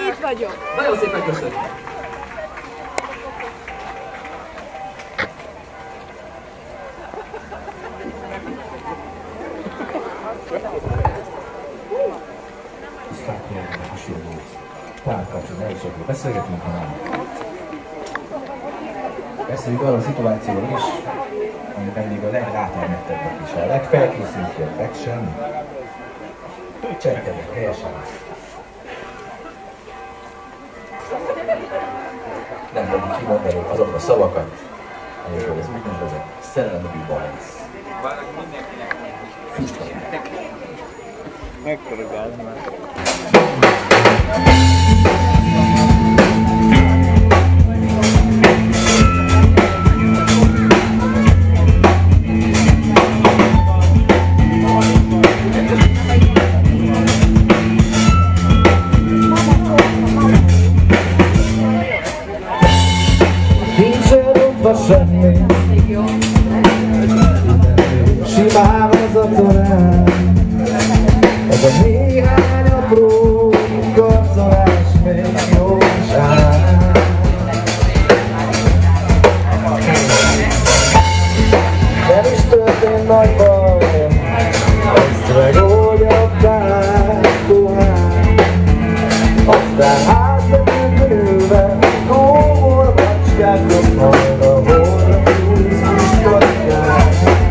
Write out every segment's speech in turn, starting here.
Itt vagyok. Nagyon szépen köszönjük. Hasonló párkapcsolat elsőkről beszélgetünk, hanem beszéljük arra a szituációról is, amiben még a legrátermettebbek is, a legfelkészültebbek sem cselekednek helyesen. Nem pedig kimondani azokat a szavakat, amikről ez úgynevezett szerelmi bajsz. Füst van. Megkorrigálni már. Nincs elrúgva semmi, simán az a torán. Ez a néhány apró karcolás még jó is áll. Nem is történt nagy baj, ezt megoldja bárkohán. Aztán hátmegyünk ülve, kómor macskákhoz majd a holra húzós karikán.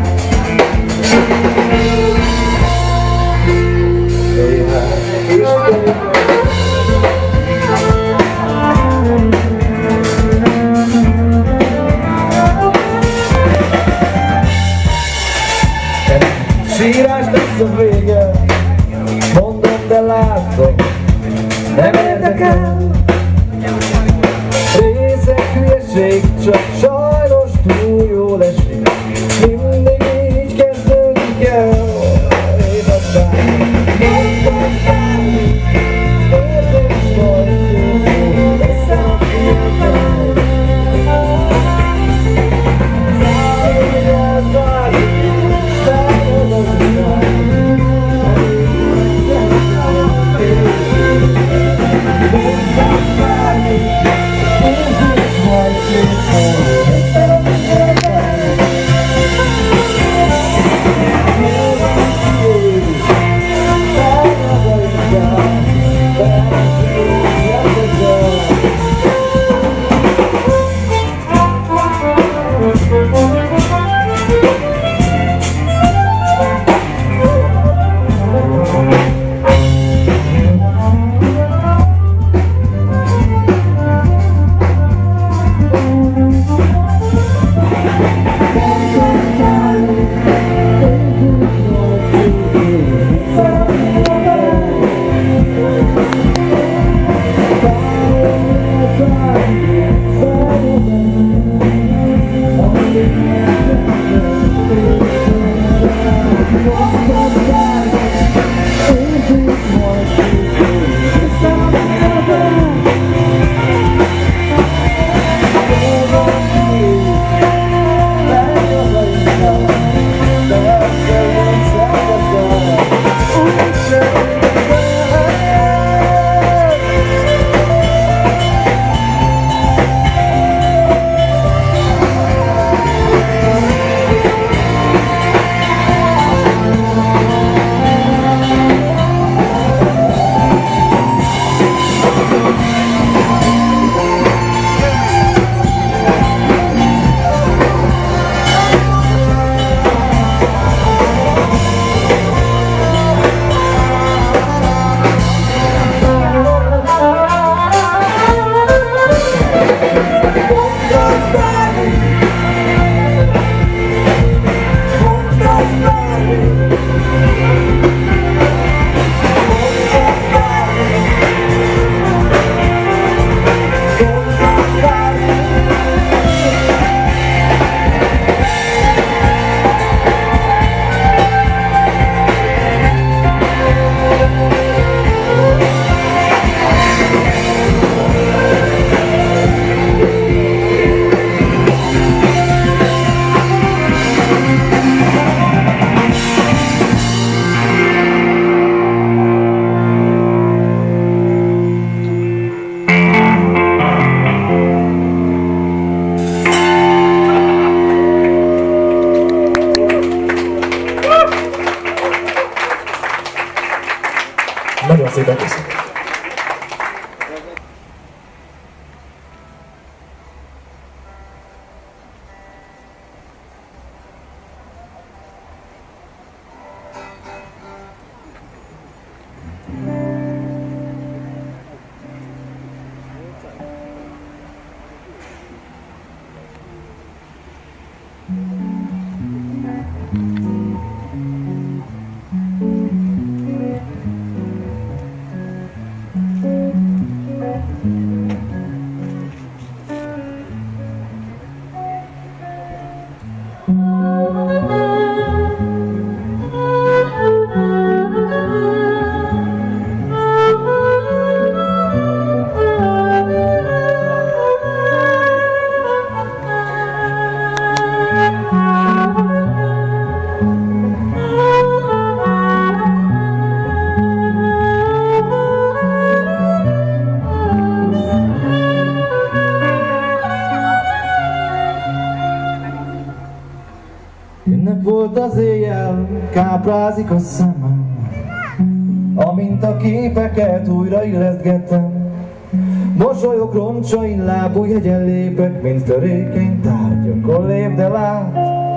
Sírás lesz a vége, mondom, de látom, nem érdekel. Részek hülyeség, csak sajnos túl jól esik, mindig így kezdünk el. És aztán is szépen köszönöm. Volt az éjjel, káprázik a szemem, amint a képeket újra illesztgetem. Mosolyok roncsain lábújhegyen lépek, mint törékeny tárgyakon lép, de lát,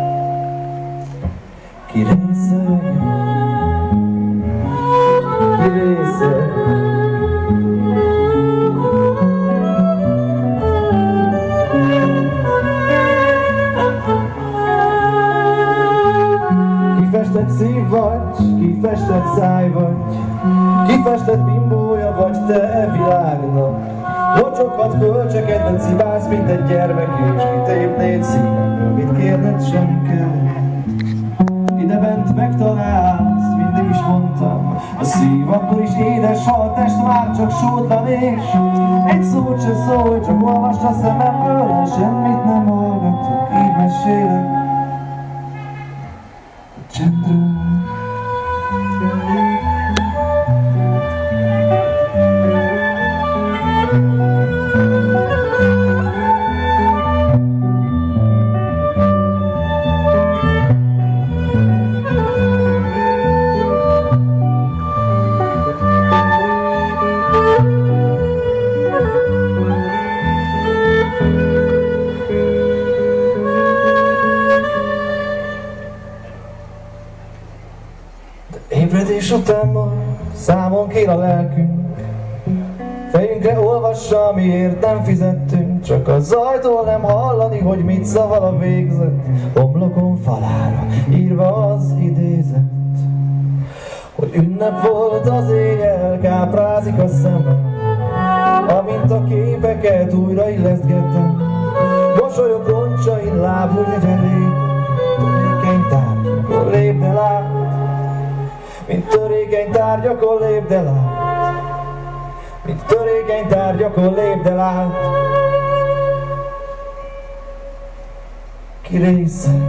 kirészeg, kirészeg. Kifestett szív vagy, kifestett száj vagy, kifestett bimbója vagy te világnak. Locsokat, kölcseket, de cibálsz, mint egy gyermek, és kitépnéd szívemből, mit kérned sem kell. Idebent megtalálsz, mindig is mondtam, a szív akkor is édes, ha a test már csak sótlan, és egy szót se szólj, csak olvasd a szememből, semmit nem hallgatok, így mesélek. Csendről. Ébredés után majd számon kér a lelkünk, fejünkre olvassa, amiért nem fizettünk. Csak a zajtól nem hallani, hogy mit szaval a végzet, homlokon falára írva az idézet. Hogy ünnep volt az éjjel, káprázik a szemem, amint a képeket újra illesztgettem. Mosolyok roncsain lábújhegyen lépek, törékeny tárgyakon lép, de lát, mint törékeny tárgyakon lép, de lát, mint törékeny tárgyakon lép, de lát, kirészeg.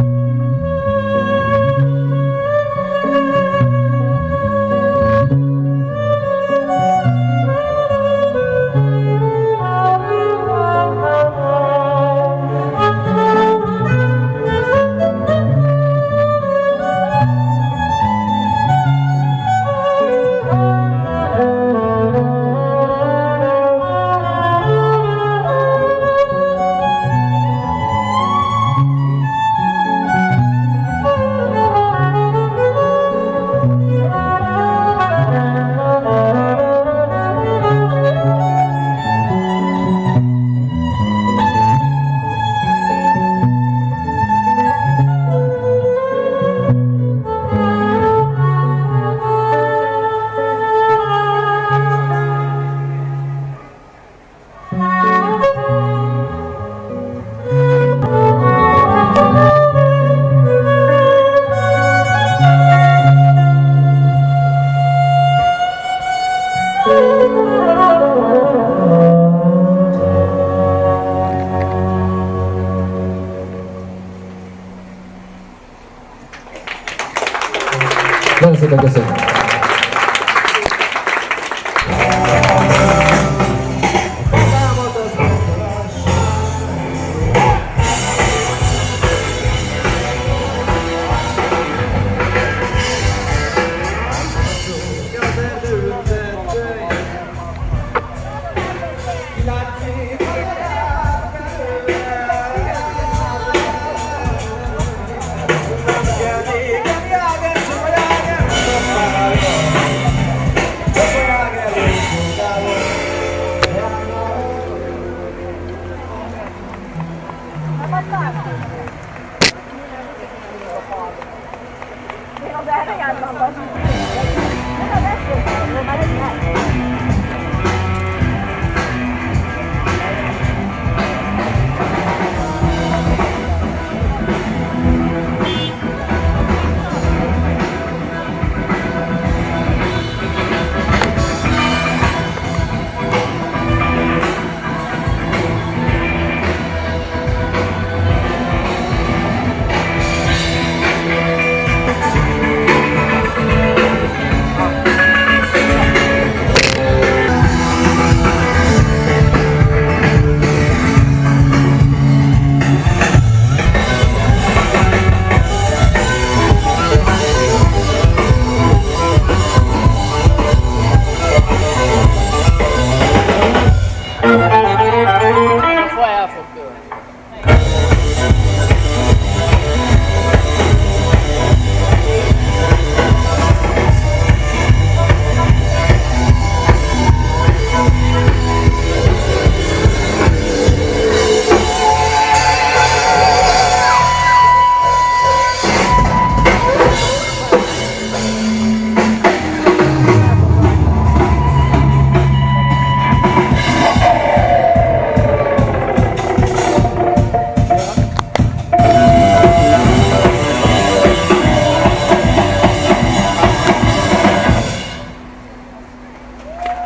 Nagyon szépen köszönjük!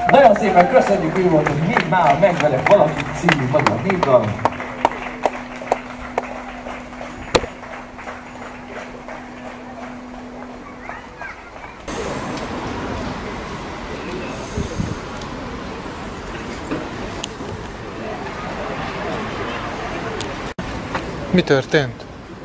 Nagyon szépen köszönjük, ő volt, hogy még már megvelek valakit című magyar népdal. Mi történt?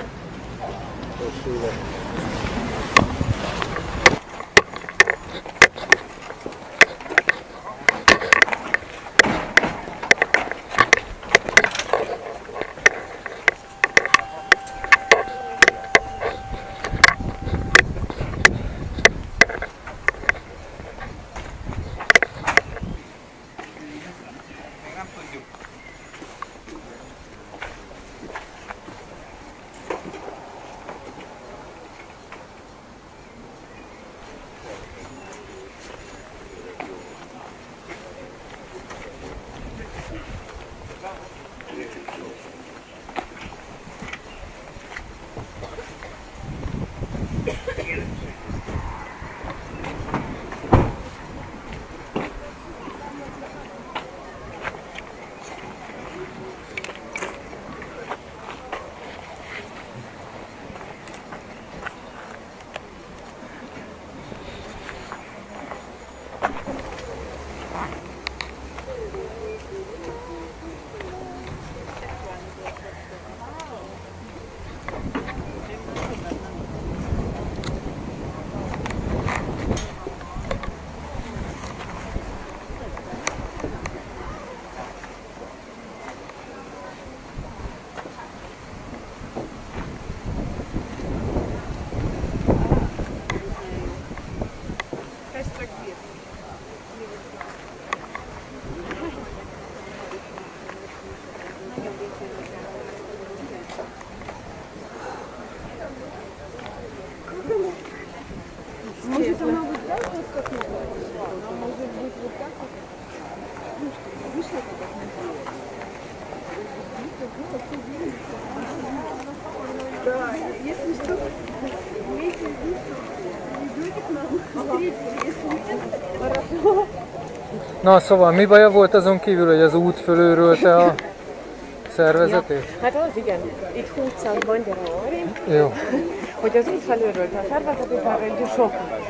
Na szóval mi baja volt azon kívül, hogy az út fölőrölte a szervezetét? Ja, hát az igen, itt 20-ban gyere Jó. hogy az út felőrölte a szervezetét, már egy sok.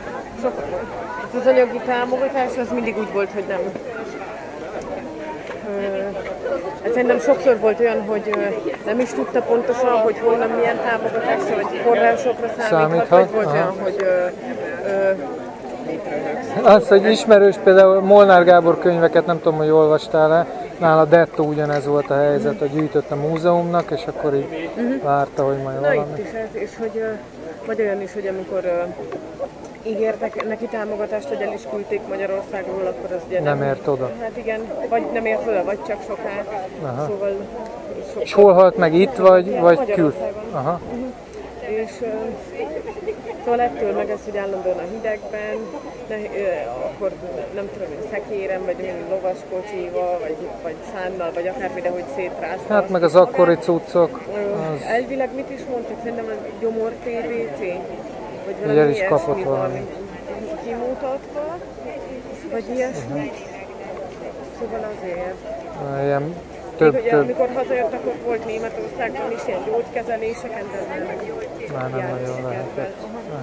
Az anyagi támogatás az mindig úgy volt, hogy nem. Hát szerintem sokszor volt olyan, hogy nem is tudta pontosan, hogy honnan milyen támogatásra vagy forrásokra számíthat, vagy volt olyan, hogy Az, hogy ismerős, például Molnár Gábor könyveket, nem tudom, hogy olvastál-e, nála dettó ugyanez volt a helyzet, hogy gyűjtött a múzeumnak, és akkor így várta, hogy majd valami. Na itt is ez, és hogy vagy olyan is, hogy amikor ígértek neki támogatást, hogy el is küldték Magyarországról, akkor az ugye nem ért oda. Hát igen, vagy nem ért oda, vagy csak soká. Aha. Szóval És hol halt meg, itt vagy kül? Aha. És szóval ettől meg ez, hogy állandóan a hidegben, akkor nem tudom, hogy szekéren, vagy lovaskocsival, vagy szánnal, vagy akármi, de hogy szétrázta. Hát meg az akkori cuccok. Elvileg mit is mondtak? Szerintem a gyomor TBC, vagy valami el is kapott ilyesmi valami. Kimutatva, vagy ilyesmi. Szóval azért. Ilyen Több. több. Amikor hazajött, akkor volt Németországban is ilyen gyógykezeléseken, de Már nem nagyon lehetett.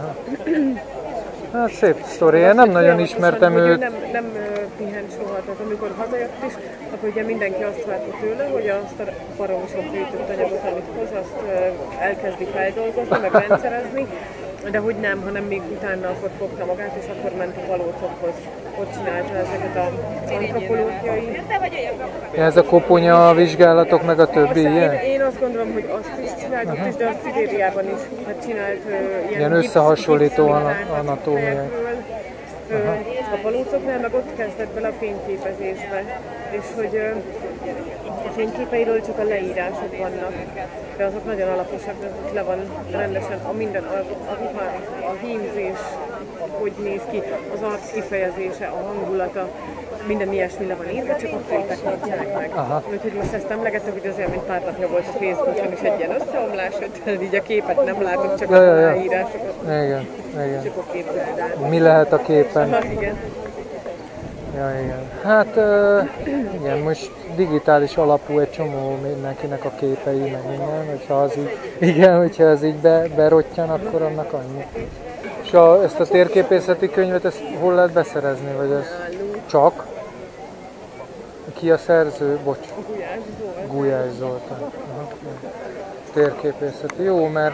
Hát szép sztori, én nem nagyon ismertem őt. Nem pihent soha, tehát amikor hazajött is, akkor ugye mindenki azt várta tőle, hogy azt a baromi sok gyűjtött anyagot, amit hoz, azt elkezdi feldolgozni, meg rendszerezni, de hogy nem, hanem még utána akkor fogta magát, és akkor ment a Palócokhoz. Ott csinálta ezeket az antropológiai. Ez a koponya vizsgálatok, meg a többi ilyen? Én azt gondolom, hogy azt is csinált itt is, de a Szibériában is hát csinált ilyen összehasonlító anatómiai. A Palócoknál meg ott kezdett bele a fényképezésbe, és hogy a fényképeiről csak a leírások vannak, de azok nagyon alaposak, de ott le van rendesen a minden, a hímzés, hogy néz ki, az arc kifejezése, a hangulata, minden ilyesmi le van írva, csak a képek nincsenek meg. Úgyhogy most ezt emlegettük, hogy azért, mint pár napja volt a Facebookon is egy ilyen összeomlás, hogy így a képet nem látok, csak a leírásokat. Igen. Csak a képet. Mi lehet a képen? Igen. Ja, igen. Hát igen, most digitális alapú egy csomó mindenkinek a képei, meg minden, hogyha az így, igen, hogyha ez így berottyan, akkor annak annyi. És ezt a térképészeti könyvet, ezt hol lehet beszerezni, vagy ez csak? Ki a szerző? Bocs. Gulyás Zoltán. Térképészeti. Jó, mert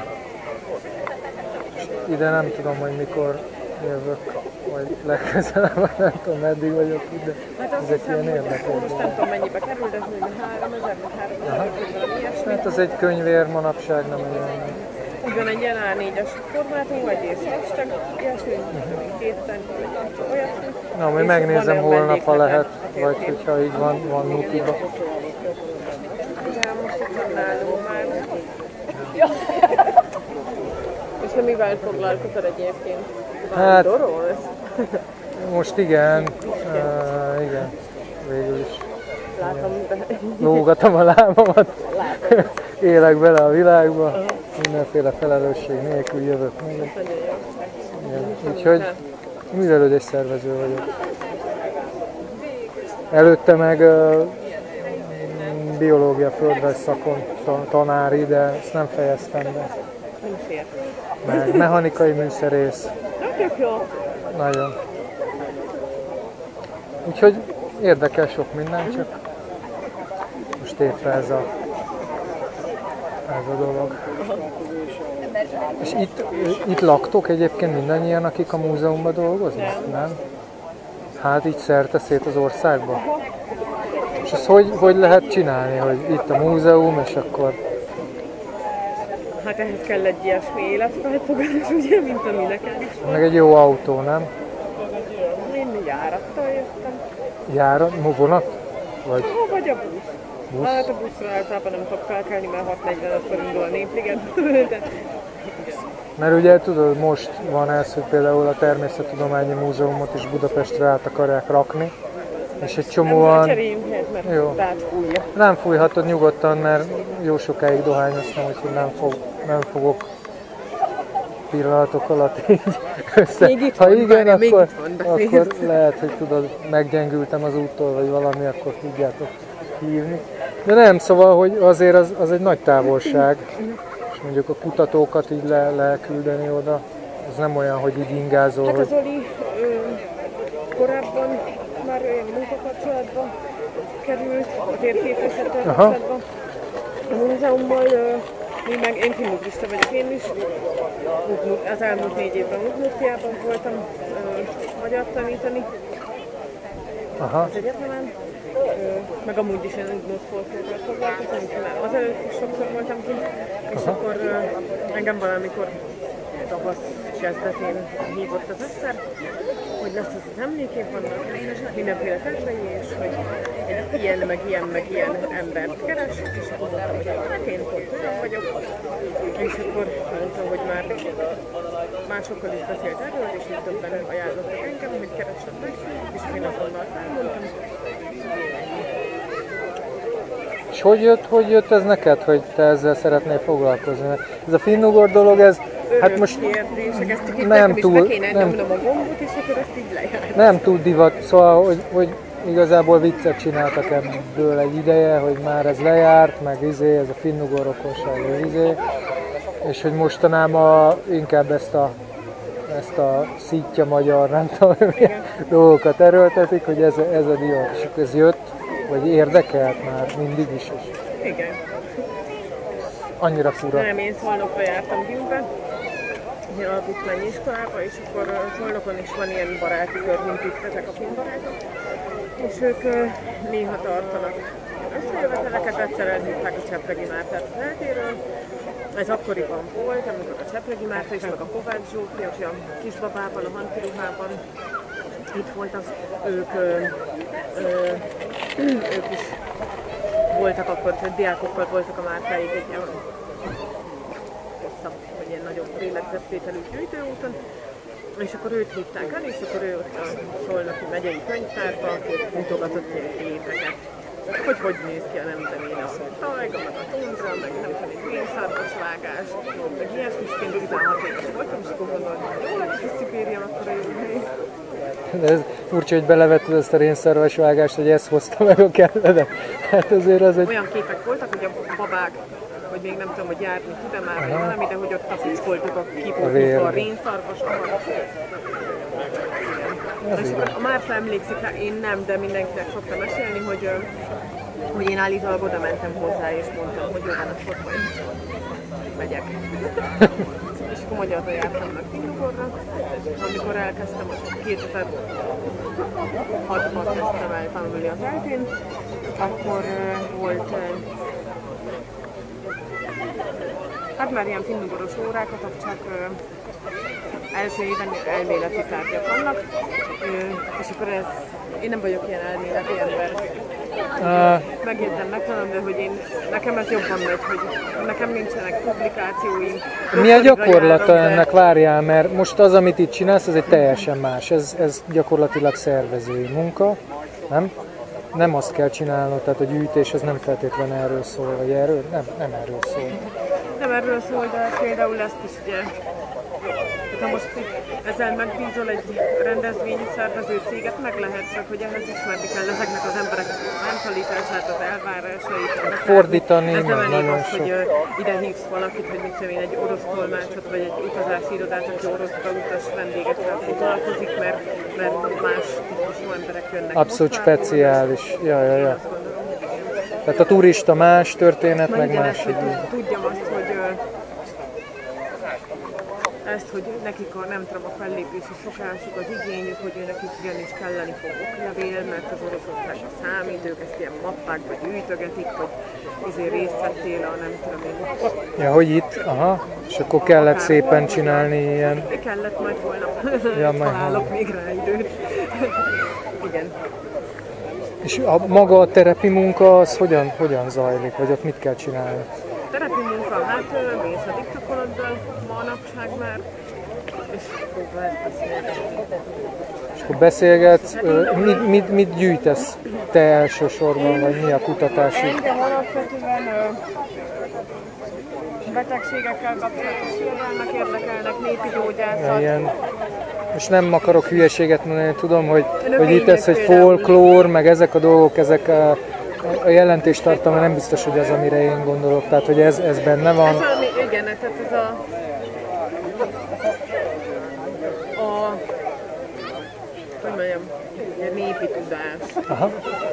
ide nem tudom, hogy mikor jövök, vagy legközelebb, nem tudom, meddig vagyok ide. Hát ezek ilyen érdekes. Most nem tudom mennyibe kerül, de ez még 3000 vagy 3000 valami ilyesmi. Hát az egy könyvér manapság nem olyan. Ugyan egy ilyen A4-es formátum, egy észresteg, ilyesmi, kétszer, olyasmi. Na, majd megnézem holnap, ha lehet, vagy hogyha így van Nutiba. De most itt van nálunk már. És nem mivel foglalkozol egyébként? Hát, Vándorolsz? most igen, igen, végül is. Látom, de... Lógatom a lábamat, élek bele a világba, mindenféle felelősség nélkül jövök meg. Igen. Úgyhogy művelődés szervező vagyok. Előtte meg biológia földrajz szakon tanári, de ezt nem fejeztem be. Nem fér. Meg mechanikai műszerész. Tök jó. Nagyon. Úgyhogy érdekel sok minden, csak most éppen ez a dolog. És itt laktok egyébként mindannyian, akik a múzeumban dolgoznak? Nem? Hát így szerte szét az országba? És ezt hogy lehet csinálni, hogy itt a múzeum, és akkor... Hát ehhez kell egy ilyesmi életfelfogás, ugye, mint ami neked is van. Meg egy jó autó, nem? Én járattal jöttem. Járat? Vonat? Vagy? Vagy a busz. Hát a buszra általában nem tudok felkelni, mert 6:45-kor indul a Népliget. Mert ugye tudod, most van ez, hogy például a Természettudományi Múzeumot is Budapestre át akarják rakni, és egy csomóan... Cseréljünk helyet, mert Jó. tehát fújja. Nem fújhatod nyugodtan, mert jó sokáig dohányoztam, úgyhogy nem fogok pillanatok alatt így össze. Még itt Ha van, igen, várja, még akkor, itt van, de akkor lehet, hogy tudod, meggyengültem az úttól, vagy valami, akkor tudjátok hívni. De nem, szóval, hogy azért az egy nagy távolság, és mondjuk a kutatókat így leküldeni oda, az nem olyan, hogy így ingázol, Hát hogy... az Oli korábban már olyan munkakapcsolatban került, a térképészettel kapcsolatban. A múzeummal én kimugrista vagyok én is. Az elmúlt 4 évben Udmurtiában voltam magyar tanítani az egyetemen. Meg amúgy is én Udmurt folklórral foglalkozom, azelőtt is sokszor voltam kint, és akkor engem valamikor tavasz kezdetén hívott az összer, hogy lesz az emlékév, vannak mindenféle tervei, és hogy egy ilyen, meg ilyen embert keres, és akkor mondtam, hogy hát én Portugál vagyok, és akkor mondtam, hogy már sokkal is beszélt erről, és így többen ajánlottak engem, hogy keresem meg, és én azonnal felmondtam. És hogy jött ez neked, hogy te ezzel szeretnél foglalkozni? Ez a finnugor dolog, ez hát most nem túl, nem túl divat, szóval, hogy igazából viccet csináltak ebből egy ideje, hogy már ez lejárt, meg ez a finnugor rokonság, és hogy mostanában inkább ezt a szítja magyar, nem tudom, dolgokat erőltetik, hogy ez a divat, és akkor ez jött, vagy érdekelt már mindig is. Igen. Annyira fura. Nem, én Szolnokra jártam Győrbe, ilyen alapítványi iskolába, és akkor Szolnokon is van ilyen baráti kör, mint itt ezek a finnbarátok, és ők néha tartanak összejöveteleket, egyszer elhívták a Csepregi Mártát az eltéről. Ez akkoriban volt, amikor a Csepregi Márta is, meg a Kovács Zsófi, aki a Kisbabában, a Hantiruhában itt volt, ők is voltak akkor, hogy diákokkal voltak a Mártáig egy ilyen nagyobb lélegzettételű gyűjtőúton, és akkor őt hívták el, és akkor ő ott a Szolnoki megyei könyvtárba mutogatott ilyen képeket. Hogy néz ki a nem tudom a tajga, meg a tundra, meg nem tudom, vénszarvasvágás, meg ilyesmisként 16 éves voltam, és akkor gondoltam, hogy jó, hogy a Szibéria akkor a jó hely. De ez furcsa, hogy belevetted ezt a rénszarvas vágást, hogy ezt hozta meg a kedvedet. Hát azért az egy... Olyan képek voltak, hogy a babák, hogy még nem tudom, hogy járni tud-e már, vagy valami, de hogy ott tapicskoltuk a kipótba a rénszarvasokat. És a Márta emlékszik rá, én nem, de mindenkinek szoktam mesélni, hogy én állítólag oda mentem hozzá, és mondtam, hogy jó van, akkor majd megyek. És akkor magyarra jártam meg Finnugorra. Amikor elkezdtem, 2006-ban kezdtem el tanulni az eltén, akkor volt hát már ilyen finnugoros órákat, csak első éven elméleti tárgyak vannak, és akkor én nem vagyok ilyen elméleti ember. Megjegyzem, megtanom, de hogy nekem ez jobban megy, hogy nekem nincsenek publikációim. Mi a gyakorlata ennek, várjál, mert most az, amit itt csinálsz, ez egy teljesen más. Ez gyakorlatilag szervezői munka, nem? Nem azt kell csinálnod, tehát a gyűjtés az nem feltétlenül erről szól, vagy erről? Nem erről szól. Nem erről szól, de például ezt is ugye, ha most ezzel megbízol egy rendezvényszervező céget, meg lehet, csak hogy ehhez ismerni kell ezeknek az embereknek a mentalitását, az elvárásait. Fordítani, ez nem elég nagyon az, hogy ide hívsz valakit, hogy mit tudom én, egy orosz tolmácsot, vagy egy utazási irodát, aki oroszba utas vendégekkel foglalkozik, mert más típusú emberek jönnek. Abszolút speciális. Ja. Tehát a turista más történet, meg más. Tudjam azt, hogy nekik nem tudom, a fellépési szokásuk, az igényük, hogy nekik igenis kelleni fog oklevél, mert az oroszország a számít, ők ezt ilyen mappákba gyűjtögetik, hogy ezért részt vettél a nem tudom én. Ja, hogy itt? Aha. És akkor kellett szépen csinálni ilyen... Kellett majd holnap. Ja, találok még rá időt. Igen. És maga a terepi munka, az hogyan zajlik, vagy ott mit kell csinálni? Terepi munka, hát mész a diktafoloddal manapság már, és próbálsz beszélgetni. És akkor beszélgetsz, mit gyűjtesz te elsősorban, vagy mi a kutatási? Engem alapvetően betegségekkel kapcsolatos irodalmak érdekelnek, népi gyógyászat. Ilyen, és nem akarok hülyeséget mondani, tudom, hogy itt ez, hogy folklór, meg ezek a dolgok, ezek a jelentéstartalma nem biztos, hogy az, amire én gondolok, tehát hogy ez benne van. Igen, tehát ez hogy mondjam, népi tudás. Aha.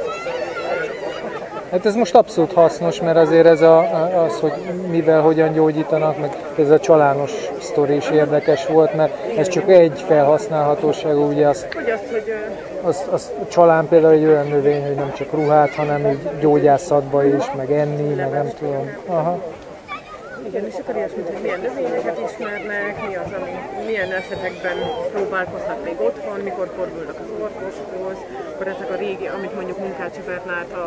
Hát ez most abszolút hasznos, mert azért ez az, hogy mivel, hogyan gyógyítanak, meg ez a csalános sztori is érdekes volt, mert ez csak egy felhasználhatóságú, ugye az csalán például egy olyan növény, hogy nem csak ruhát, hanem így gyógyászatba is, meg enni, meg nem tudom. Aha. Igen, és akkor ilyesmit, hogy milyen növényeket ismernek, milyen esetekben próbálkoznak még otthon, mikor fordulnak az orvoshoz, akkor ezek a régi, amit mondjuk Munkácsi Bernát a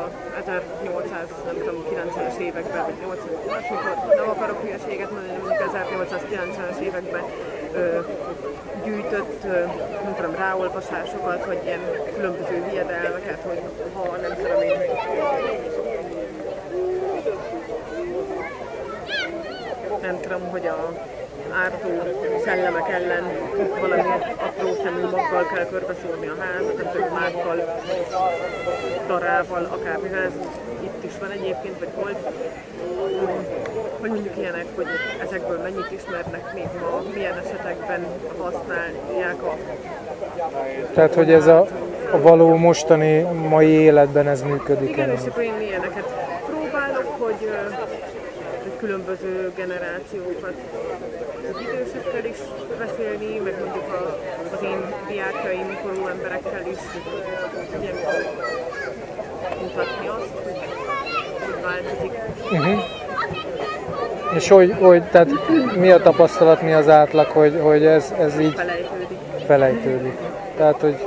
1890-es években, vagy 80-as, mikor nem akarok hülyeséget mondani, mondjuk 1890-es években gyűjtött, nem tudom, ráolvasásokat, vagy ilyen különböző hiedelmeket, hogy ha nem tudom én, nem tudom, hogy a ártó szellemek ellen valamilyen apró szemű maggal kell körbeszórni a házat, nem tudom, mákkal, darával, akármivel, itt is van egyébként, vagy volt, hogy mondjuk ilyenek, hogy ezekből mennyit ismernek még ma, milyen esetekben használják a... Tehát, hogy ez a való mostani mai életben ez működik. Igen, és akkor én ilyeneket próbálok, hogy különböző generációkat az idősekkel is beszélni, meg mondjuk az én diákjaim, korú emberekkel is ugye, mutatni azt, hogy változik. És tehát mi a tapasztalat, mi az átlag, hogy ez így felejtődik. Tehát, hogy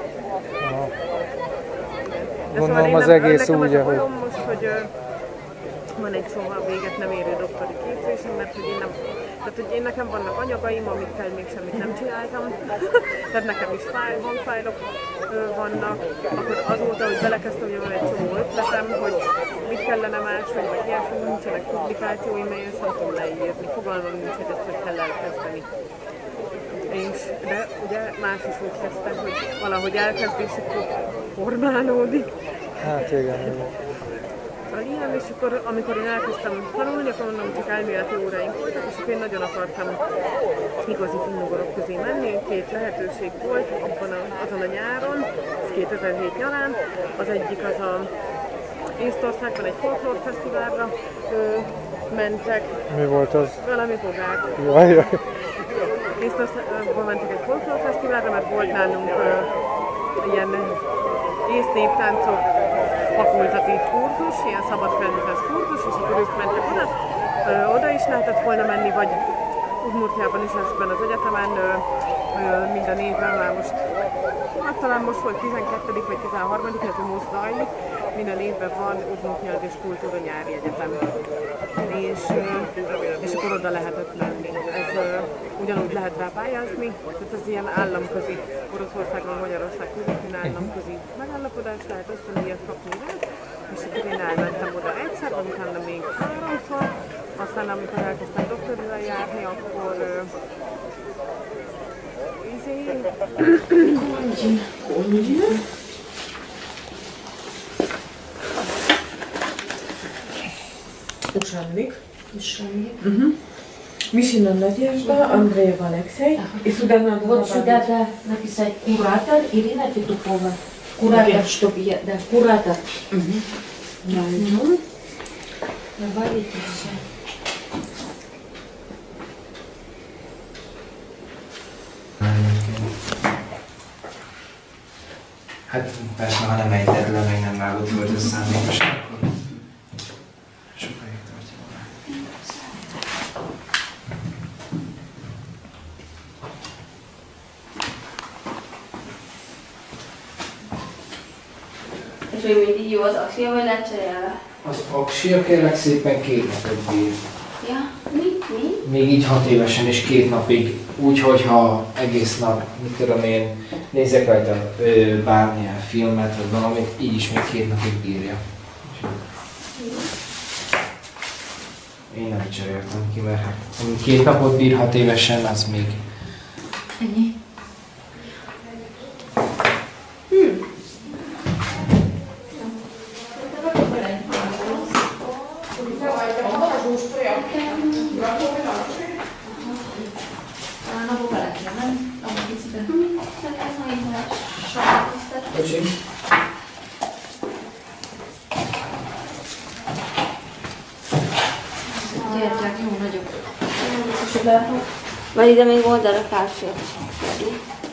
gondolom az egész úgy, ahogy... Most, hogy van egy soha véget nem érő doktori képzésem, mert hogy én nekem vannak anyagaim, amikkel még semmit nem csináltam, tehát nekem is fájlok vannak, akkor azóta, hogy belekezdtem, hogy van egy csomó ötletem, hogy mit kellene máshogy, vagy ilyesmi, nincsenek publikációim, mert én sem tudom leírni, fogalmam nincs, hogy ezt hogy kell elkezdeni. de ugye más is úgy kezdte, hogy valahogy elkezd és akkor formálódik. Hát igen. Szóval ilyen, és akkor amikor én elkezdtem tanulni, akkor mondom, csak elméleti óráink voltak, és akkor én nagyon akartam igazi finnugorok közé menni. 2 lehetőség volt azon a nyáron, ez 2007 nyarán. Az egyik az a Észtországban egy folklórfesztiválra mentek. Mi volt az? Valami bogár. Jaj. Észtországban mentek egy folklórfesztiválra, mert volt nálunk ilyen ész-néptáncok fakultatív kurzus, ilyen szabad felnőttes kurzus, és akkor ők mentek oda. Oda is lehetett volna menni, vagy Udmurtjában is ebben az egyetemen minden évben, már most, hát talán most volt 12. vagy 13. illetve most zajlik, minden évben van Udmurt és Kultúra nyári egyetem. És akkor oda lehetett menni. Ez ugyanúgy lehet rá pályázni, tehát ez ilyen államközi, Oroszországban, Magyarország közöttén államközi megállapodás, lehet ösztöndíjat kapni rá, és akkor én elmentem oda egyszer, utána még 3-szor, aztán amikor elkezdtem doktorra járni, akkor Ушанник. Мишина Надежда, Андреев Алексей. И сюда надо Вот сюда да, написать куратор Ирина Петухова. Куратор, чтобы я, да, куратор. Добавите все. Hát persze, ha nem ejted le, meg nem vágod volt ez szándékosan, akkor sokáig tartja volna. És még mindig jó az aksia, vagy lecserélve? Az aksia kérlek szépen 2 napig bír. Ja, mi? Még így 6 évesen is 2 napig. Úgyhogy ha egész nap, mit tudom én, nézek rajta bármilyen filmet, vagy valamit, így is még 2 napig bírja. Én nem cseréltem ki, mert hát 2 napot bír 6 évesen, az még... Ennyi. Gyertek, jó nagyok. Vagy ide még oldalra kárfér.